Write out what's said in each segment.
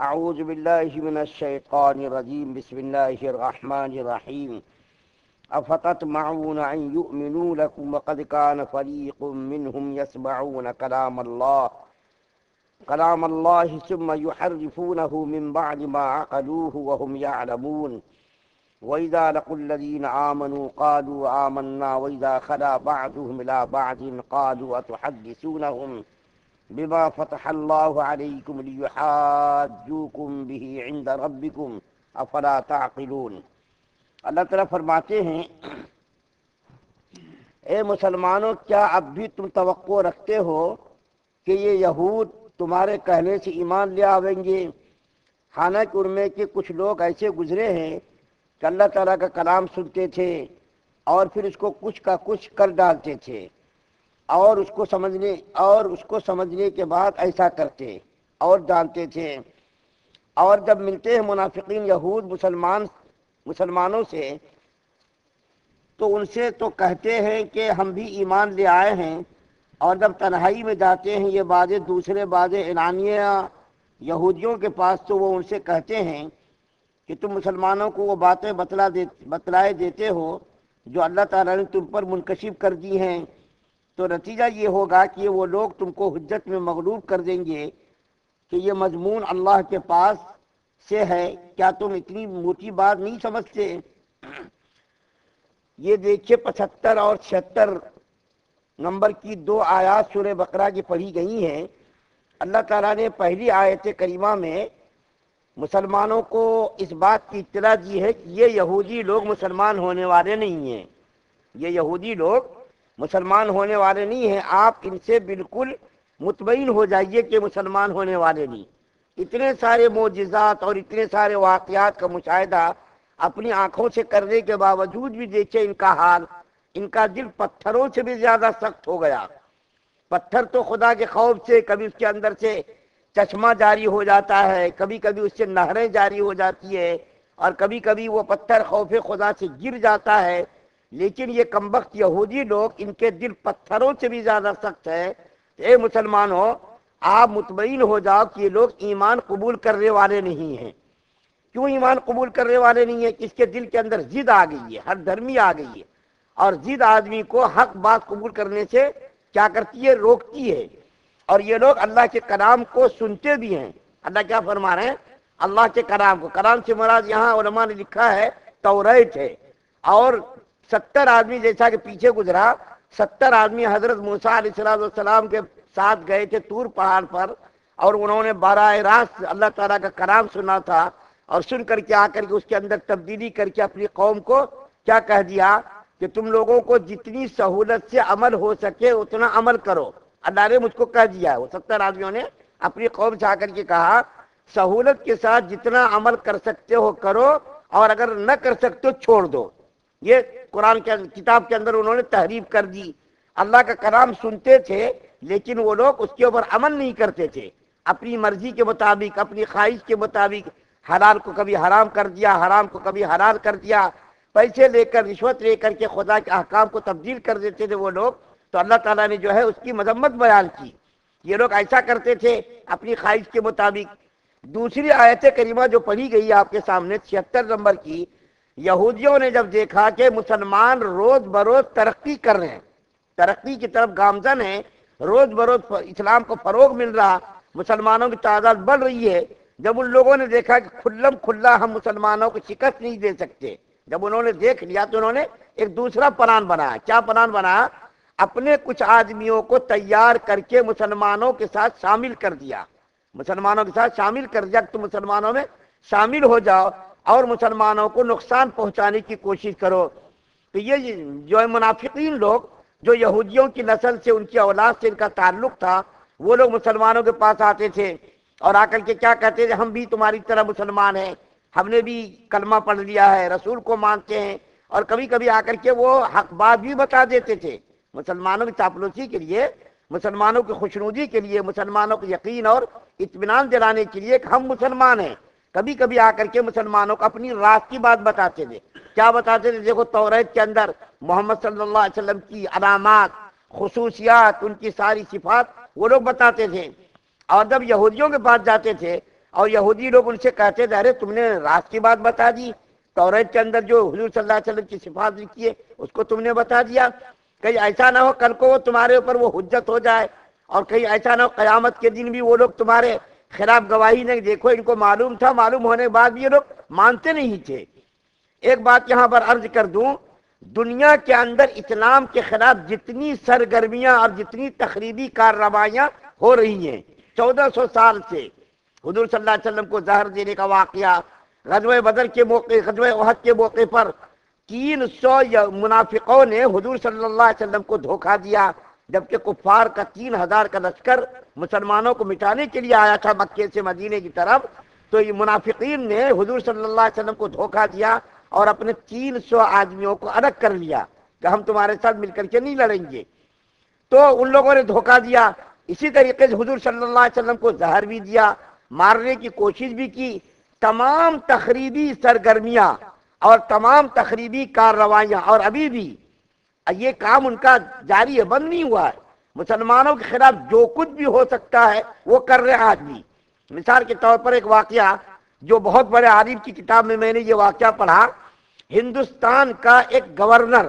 اعوذ باللہ من الشیطان الرجیم بسم اللہ الرحمن الرحیم افتطمعون ان یؤمنوا لکم وقد کان فریق منهم یسمعون کلام اللہ ثم یحرفونه من بعد ما عقلوه وهم يعلمون وإذا لقوا الذين آمنوا قالوا آمنا وإذا خلا بعضهم إلى بعض قالوا أتحدثونهم بما فتح الله عليكم ليحاجوكم به عند ربكم افلا تعقلون۔ اللہ تعالیٰ فرماتے ہیں اے مسلمانوں، کیا اب بھی تم توقع رکھتے ہو کہ یہ یہود تمہارے کہنے سے ایمان لے آئیں گے؟ حالانکہ ان میں کے کچھ لوگ ایسے گزرے ہیں کہ اللہ تعالیٰ کا کلام سنتے تھے اور پھر اس کو کچھ کا کچھ کر ڈالتے تھے اور اس کو سمجھنے کے بعد ایسا کرتے اور جانتے تھے، اور جب ملتے ہیں منافقین یہود مسلمانوں سے تو ان سے تو کہتے ہیں کہ ہم بھی ایمان لے آئے ہیں، اور جب تنہائی میں جاتے ہیں یہ باتیں دوسرے باتیں اعلانیہ یہودیوں کے پاس تو وہ ان سے کہتے ہیں کہ تم مسلمانوں کو وہ باتیں بتلائے دیتے ہو جو اللہ تعالیٰ نے تم پر منکشف کر دی ہیں، تو نتیجہ یہ ہوگا کہ وہ لوگ تم کو حجت میں مغلوب کر دیں گے کہ یہ مضمون اللہ کے پاس سے ہے، کیا تم اتنی موٹی بات نہیں سمجھتے؟ یہ دیکھیے 75 اور 76 نمبر کی 2 آیات سورہ بقرہ کی پڑھی گئی ہیں۔ اللہ تعالیٰ نے پہلی آیت کریمہ میں مسلمانوں کو اس بات کی اطلاع دی ہے کہ یہ یہودی لوگ مسلمان ہونے والے نہیں ہیں، یہ یہودی لوگ مسلمان ہونے والے نہیں ہیں، آپ ان سے بالکل مطمئن ہو جائیے کہ مسلمان ہونے والے نہیں۔ اتنے سارے معجزات اور اتنے سارے واقعات کا مشاہدہ اپنی آنکھوں سے کرنے کے باوجود بھی دیکھیں ان کا حال، ان کا دل پتھروں سے بھی زیادہ سخت ہو گیا۔ پتھر تو خدا کے خوف سے کبھی اس کے اندر سے چشمہ جاری ہو جاتا ہے، کبھی کبھی اس سے نہریں جاری ہو جاتی ہے، اور کبھی کبھی وہ پتھر خوف خدا سے گر جاتا ہے، لیکن یہ کمبخت یہودی لوگ ان کے دل پتھروں سے بھی زیادہ سخت ہے۔ اے مسلمانوں، آپ مطمئن ہو جاؤ کہ یہ لوگ ایمان قبول کرنے والے نہیں ہیں۔ کیوں ایمان قبول کرنے والے نہیں ہیں؟ کہ اس کے دل کے اندر ضد آ گئی ہے، ہر دھرمی آ گئی ہے، اور ضد آدمی کو حق بات قبول کرنے سے کیا کرتی ہے؟ روکتی ہے۔ اور یہ لوگ اللہ کے کلام کو سنتے بھی ہیں۔ اللہ کیا فرما رہے ہیں؟ اللہ کے کلام کو، کلام سے مراد یہاں علماء نے لکھا ہے توریت ہے، اور 70 آدمی جیسا کہ پیچھے گزرا، 70 آدمی حضرت موسیٰ علیہ السلام کے ساتھ گئے تھے طور پہاڑ پر، اور انہوں نے براہ راست اللہ تعالیٰ کا کلام سنا تھا، اور سن کر کے آ کر کے اس کے اندر تبدیلی کر کے اپنی قوم کو کیا کہہ دیا کہ تم لوگوں کو جتنی سہولت سے عمل ہو سکے اتنا عمل کرو۔ اللہ نے مجھ کو کہہ دیا ہے، وہ 70 آدمیوں نے اپنی قوم سے آ کر کے کہا سہولت کے ساتھ جتنا عمل کر سکتے ہو کرو، اور اگر نہ کر سکتے ہو چھوڑ دو۔ یہ قرآن کے کتاب کے اندر انہوں نے تحریف کر دی۔ اللہ کا کلام سنتے تھے لیکن وہ لوگ اس کے اوپر عمل نہیں کرتے تھے، اپنی مرضی کے مطابق، اپنی خواہش کے مطابق حلال کو کبھی حرام کر دیا، حرام کو کبھی حلال کر دیا، پیسے لے کر رشوت لے کر کے خدا کے احکام کو تبدیل کر دیتے تھے وہ لوگ۔ تو اللہ تعالیٰ نے جو ہے اس کی مذمت بیان کی، یہ لوگ ایسا کرتے تھے اپنی خواہش کے مطابق۔ دوسری آیت کریمہ جو پڑھی گئی آپ کے سامنے 76 نمبر کی، یہودیوں نے جب دیکھا کہ مسلمان روز بروز ترقی کر رہے ہیں، ترقی کی طرف گامزن ہیں، روز بروز اسلام کو فروغ مل رہا، مسلمانوں کی تعداد بڑھ رہی ہے، جب ان لوگوں نے دیکھا کہ کھلم کھلا ہم مسلمانوں کو شکست نہیں دے سکتے، جب انہوں نے دیکھ لیا تو انہوں نے ایک دوسرا پلان بنایا۔ کیا پلان بنایا؟ اپنے کچھ آدمیوں کو تیار کر کے مسلمانوں کے ساتھ شامل کر دیا، مسلمانوں کے ساتھ شامل کر دیا کہ تم مسلمانوں میں شامل ہو جاؤ اور مسلمانوں کو نقصان پہنچانے کی کوشش کرو۔ تو یہ جو منافقین لوگ جو یہودیوں کی نسل سے، ان کی اولاد سے ان کا تعلق تھا، وہ لوگ مسلمانوں کے پاس آتے تھے اور آ کر کے کیا کہتے تھے؟ ہم بھی تمہاری طرح مسلمان ہیں، ہم نے بھی کلمہ پڑھ لیا ہے، رسول کو مانتے ہیں، اور کبھی کبھی آ کر کے وہ حق بات بھی بتا دیتے تھے مسلمانوں کی چاپلوسی کے لیے، مسلمانوں کی خوشنودی کے لیے، مسلمانوں کو یقین اور اطمینان دلانے کے لیے کہ ہم مسلمان ہیں۔ کبھی کبھی آ کر کے مسلمانوں کو اپنی رات کی بات بتاتے تھے۔ کیا بتاتے تھے؟ دیکھو توریت کے اندر محمد صلی اللہ علیہ وسلم کی علامات، خصوصیات، ان کی ساری صفات وہ لوگ بتاتے تھے، اور جب یہودیوں کے پاس جاتے تھے اور یہودی لوگ ان سے کہتے تھے ارے تم نے راز کی بات بتا دی، توریت کے اندر جو حضور صلی اللہ علیہ وسلم کی صفات لکھی ہے اس کو تم نے بتا دیا، کہیں ایسا نہ ہو کل کو وہ تمہارے اوپر وہ حجت ہو جائے، اور کہیں ایسا نہ ہو قیامت کے دن بھی وہ لوگ تمہارے خلاف گواہی نہیں، دیکھو ان کو معلوم تھا، معلوم ہونے کے بعد بھی یہ لوگ مانتے نہیں تھے۔ ایک بات یہاں پر عرض کر دوں، دنیا کے اندر اسلام کے خلاف جتنی سرگرمیاں اور جتنی تخریبی کارروائیاں ہو رہی ہیں 1400 سال سے، حضور صلی اللہ علیہ وسلم کو زہر دینے کا واقعہ، غزوہ بدر کے موقع، غزوہ احد کے موقع پر 300 منافقوں نے حضور صلی اللہ علیہ وسلم کو دھوکہ دیا، جبکہ کفار کا 3000 کا لشکر مسلمانوں کو مٹانے کے لیے آیا تھا مکے سے مدینے کی طرف، تو یہ منافقین نے حضور صلی اللہ علیہ وسلم کو دھوکہ دیا اور اپنے 300 آدمیوں کو الگ کر لیا کہ ہم تمہارے ساتھ مل کر کے نہیں لڑیں گے، تو ان لوگوں نے دھوکہ دیا۔ اسی طریقے سے حضور صلی اللہ علیہ وسلم کو زہر بھی دیا، مارنے کی کوشش بھی کی، تمام تخریبی سرگرمیاں اور تمام تخریبی کارروائیاں، اور ابھی بھی یہ کام ان کا جاری ہے، بند نہیں ہوا ہے، مسلمانوں کے خلاف جو کچھ بھی ہو سکتا ہے وہ کر رہے ہیں آج بھی۔ مثال کے طور پر ایک واقعہ جو بہت بڑے عالم کی کتاب میں نے یہ واقعہ پڑھا، ہندوستان کا ایک گورنر،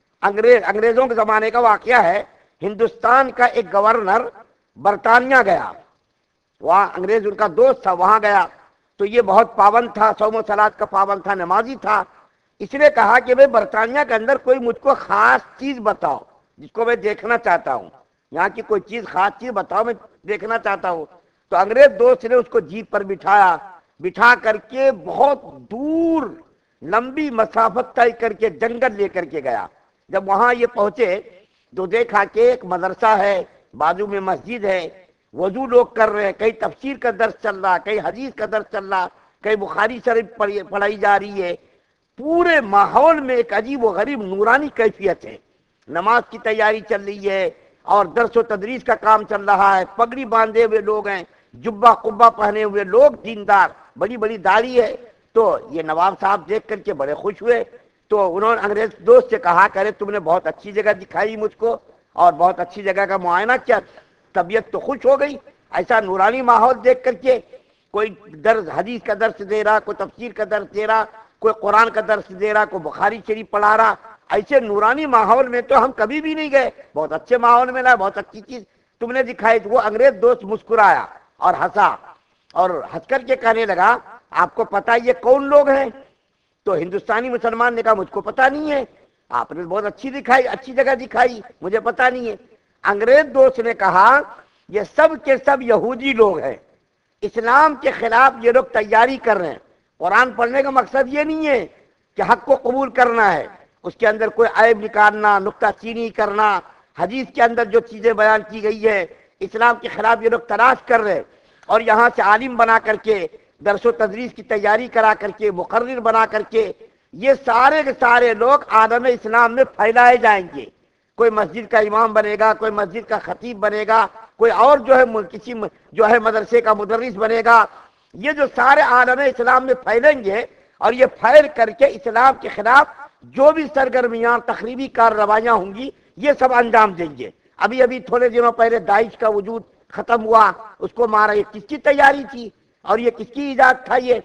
انگریزوں کے زمانے کا واقعہ ہے، ہندوستان کا ایک گورنر برطانیہ گیا، وہاں انگریز ان کا دوست تھا، وہاں گیا تو یہ بہت پابند تھا، صوم و صلات کا پابند تھا، نمازی تھا، اس نے کہا کہ بھئی برطانیہ کے اندر کوئی مجھ کو خاص چیز بتاؤ جس کو میں دیکھنا چاہتا ہوں، یہاں کی کوئی چیز خاص چیز بتاؤ میں دیکھنا چاہتا ہوں۔ تو انگریز دوست نے اس کو جیپ پر بٹھایا، بٹھا کر کے بہت دور لمبی مسافت طے کر کے جنگل لے کر کے گیا۔ جب وہاں یہ پہنچے تو دیکھا کہ ایک مدرسہ ہے، بازو میں مسجد ہے، وضو لوگ کر رہے ہیں، کئی تفسیر کا درس چل رہا، کئی حدیث کا درس چل رہا، کئی بخاری شریف پڑھائی جا رہی ہے، پورے ماحول میں ایک عجیب و غریب نورانی کیفیت ہے، نماز کی تیاری چل رہی ہے اور درس و تدریس کا کام چل رہا ہے، پگڑی باندھے ہوئے لوگ ہیں، جبہ قبہ پہنے ہوئے لوگ، دیندار، بڑی بڑی داڑھی ہے۔ تو یہ نواب صاحب دیکھ کر کے بڑے خوش ہوئے، تو انہوں نے انگریز دوست سے کہا کہ ارے تم نے بہت اچھی جگہ دکھائی مجھ کو اور بہت اچھی جگہ کا معائنہ کیا، طبیعت تو خوش ہو گئی، ایسا نورانی ماحول دیکھ کر کے، کوئی درس حدیث کا درس دے رہا، کوئی تفسیر کا درس دے رہا، کوئی قرآن کا درس دے رہا، کوئی بخاری شریف پڑھا رہا، ایسے نورانی ماحول میں تو ہم کبھی بھی نہیں گئے، بہت اچھے ماحول میں لا، بہت اچھی چیز تم نے دکھائی۔ وہ انگریز دوست مسکرایا اور ہنسا، اور ہنس کر کے کہنے لگا آپ کو پتا یہ کون لوگ ہیں؟ تو ہندوستانی مسلمان نے کہا مجھ کو پتا نہیں ہے، آپ نے بہت اچھی دکھائی، اچھی جگہ دکھائی، مجھے پتا نہیں ہے۔ انگریز دوست نے کہا یہ سب کے سب یہودی لوگ ہیں، اسلام کے خلاف یہ لوگ تیاری کر رہے ہیں۔ قرآن پڑھنے کا مقصد یہ نہیں ہے کہ حق کو قبول کرنا ہے، اس کے اندر کوئی عیب نکالنا، نکتہ چینی کرنا، حدیث کے اندر جو چیزیں بیان کی گئی ہے اسلام کے خلاف یہ لوگ تلاش کر رہے ہیں، اور یہاں سے عالم بنا کر کے، درس و تدریس کی تیاری کرا کر کے، مقرر بنا کر کے یہ سارے کے سارے لوگ عالم اسلام میں پھیلائے جائیں گے۔ کوئی مسجد کا امام بنے گا، کوئی مسجد کا خطیب بنے گا، کوئی اور جو ہے کسی جو ہے مدرسے کا مدرس بنے گا، یہ جو سارے عالم اسلام میں پھیلیں گے، اور یہ پھیل کر کے اسلام کے خلاف جو بھی سرگرمیاں تخریبی کارروائیاں ہوں گی یہ سب انجام دیں گے۔ ابھی تھوڑے دنوں پہلے داعش کا وجود ختم ہوا، اس کو مارا، یہ کس کی تیاری تھی اور یہ کس کی ایجاد تھا؟ یہ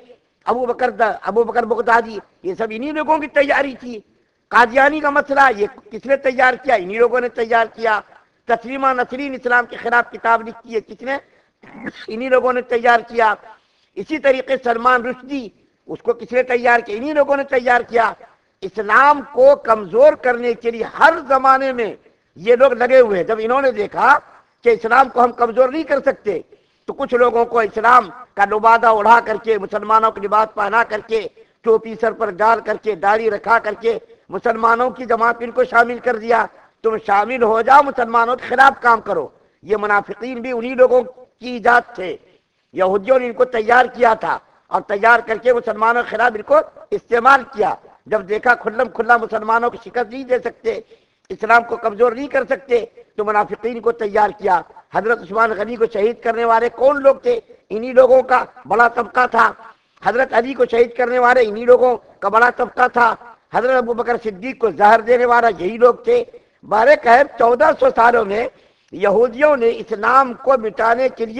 ابو بکر بغدادی، یہ سب انہی لوگوں کی تیاری تھی۔ قادیانی کا مسئلہ یہ کس نے تیار کیا؟ انہی لوگوں نے تیار کیا۔ تسلیمہ نسرین اسلام کے خلاف کتاب لکھی ہے، کس نے؟ انہی لوگوں نے تیار کیا۔ اسی طریقے سلمان رشدی، اس کو کس نے تیار کیا؟ انہی لوگوں نے تیار کیا۔ اسلام کو کمزور کرنے کے لیے ہر زمانے میں یہ لوگ لگے ہوئے ہیں۔ جب انہوں نے دیکھا کہ اسلام کو ہم کمزور نہیں کر سکتے تو کچھ لوگوں کو اسلام کا لبادہ اڑا کر کے، مسلمانوں کے لباس پہنا کر کے، ٹوپی سر پر ڈال کر کے، داڑھی رکھا کر کے مسلمانوں کی جماعت ان کو شامل کر دیا۔ تم شامل ہو جاؤ، مسلمانوں کے خلاف کام کرو۔ یہ منافقین بھی انہی لوگوں کی ایجاد تھے، یہودیوں نے ان کو تیار کیا تھا اور تیار کر کے مسلمانوں کے خلاف ان کو استعمال کیا۔ جب دیکھا کھلم کھلا مسلمانوں کو شکست نہیں دے سکتے، اسلام کو کمزور نہیں کر سکتے، تو منافقین کو تیار کیا۔ حضرت عثمان غنی کو شہید کرنے والے کون لوگ تھے؟ انہی لوگوں کا بڑا طبقہ تھا۔ حضرت علی کو شہید کرنے والے انہی لوگوں کا بڑا طبقہ تھا۔ حضرت ابو بکر صدیق کو زہر دینے والا یہی لوگ تھے۔ بارے 1400 سالوں میں یہودیوں نے اسلام کو مٹانے کے لیے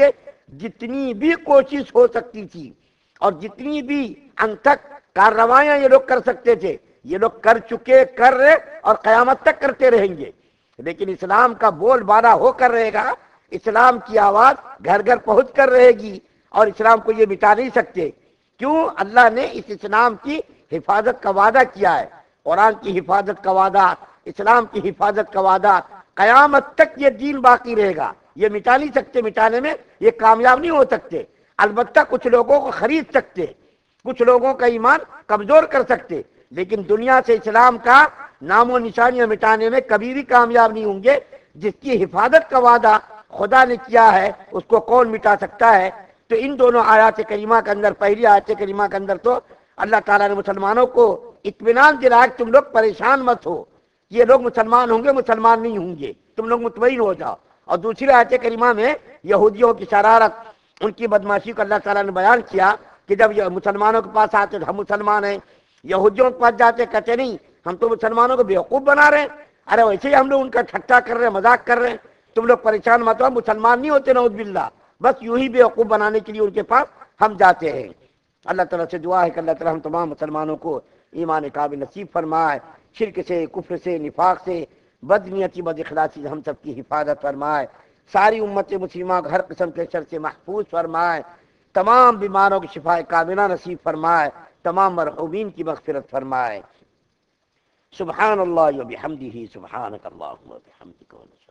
جتنی بھی کوشش ہو سکتی تھی اور جتنی بھی انتھک کارروائیاں یہ لوگ کر سکتے تھے یہ لوگ کر چکے، کر رہے اور قیامت تک کرتے رہیں گے. لیکن اسلام کا بول بالا ہو کر رہے گا، اسلام کی آواز گھر گھر پہنچ کر رہے گی، اور اسلام کو یہ مٹا نہیں سکتے. کیوں؟ اللہ نے اس اسلام کی حفاظت کا وعدہ کیا ہے. قرآن کی حفاظت کا وعدہ، اسلام کی حفاظت کا وعدہ، قیامت تک یہ دین باقی رہے گا. یہ مٹا نہیں سکتے، مٹانے میں یہ کامیاب نہیں ہو سکتے. البتہ کچھ لوگوں کو خرید سکتے، کچھ لوگوں کا ایمان کمزور کر سکتے، لیکن دنیا سے اسلام کا نام و نشانیاں مٹانے میں کبھی بھی کامیاب نہیں ہوں گے. جس کی حفاظت کا وعدہ خدا نے کیا ہے اس کو کون مٹا سکتا ہے؟ تو ان دونوں آیات کریمہ کے اندر، پہلی آیت کریمہ کے اندر تو اللہ تعالیٰ نے مسلمانوں کو اطمینان دلایا کہ تم لوگ پریشان مت ہو، یہ لوگ مسلمان ہوں گے، مسلمان نہیں ہوں گے، تم لوگ مطمئن ہو جاؤ. اور دوسری آیت کریمہ میں یہودیوں کی شرارت، ان کی بدماشی کو اللہ تعالیٰ نے بیان کیا کہ جب یہ مسلمانوں کے پاس آتے تو ہم مسلمان ہیں، یہودیوں کے پاس جاتے کہتے نہیں ہم تو مسلمانوں کو بیوقوف بنا رہے ہیں. ارے ویسے ہی ہم لوگ ان کا ٹھٹا کر رہے ہیں، مذاق کر رہے ہیں، تم لوگ پریشان مت ہو، مسلمان نہیں ہوتے نعوذ باللہ، بس یوں ہی بیوقوف بنانے کے لیے ان کے پاس ہم جاتے ہیں. اللہ تعالیٰ سے دعا ہے کہ اللہ تعالیٰ ہم تمام مسلمانوں کو ایمان کامل نصیب فرمائے، شرک سے، کفر سے، نفاق سے، بدنیتی، بد اخلاصی سے ہم سب کی حفاظت فرمائے، ساری امت مسلمہ کو ہر قسم کے شر سے محفوظ فرمائے، تمام بیماروں کی شفا کاملہ نصیب فرمائے، تمام مرحومین کی مغفرت فرمائے. سبحان اللہ و بحمدہ، سبحانک اللہم و بحمدک.